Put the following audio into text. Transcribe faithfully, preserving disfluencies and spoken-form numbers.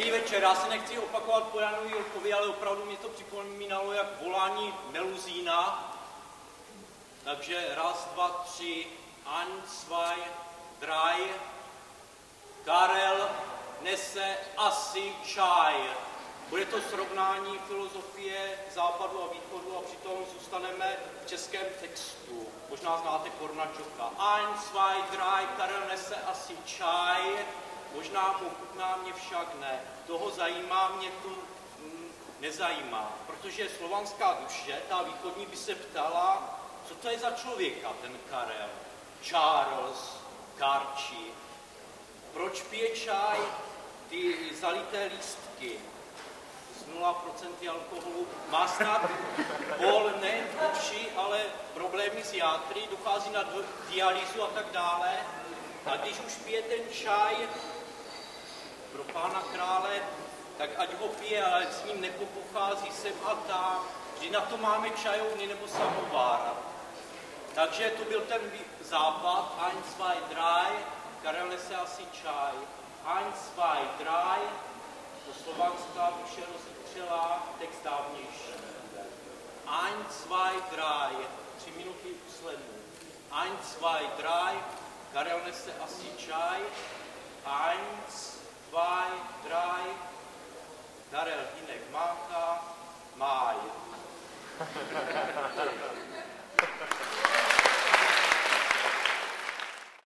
Dobrý večer, já se nechci opakovat po Janovi Jilkovi, ale opravdu mě to připomínalo jak volání Meluzína. Takže raz, dva, tři, ein, zwei, drei. Karel nese asi čaj. Bude to srovnání filozofie západu a východu a přitom zůstaneme v českém textu. Možná znáte Kornačoka. Ein, zwei, drei, Karel nese asi čaj. Možná mu chutná, mě však ne. Toho zajímá, mě to mm, nezajímá. Protože slovanská duše, ta východní, by se ptala, co to je za člověka, ten Karel. Charles, Karči. Proč pije čaj? Ty zalité lístky z nula procent alkoholu. Má snad bol ne v uši, ale problémy s játry, dochází na dialýzu a tak dále. A když už pije ten čaj pro pána krále, tak ať ho pije, ale s ním nepochází sem a tam. Vždy na to máme čajovny nebo samovár. Takže to byl ten západ. Ein, zwei, drei. Karel nese asi čaj. Ein, zwei, drei. To slovanská duše rozitřela, text dávnější. Ein, zwei, drei. Tři minuty uslednu. Ein, zwei, drei. Karel nese asi čaj. Eins, zwei, drei.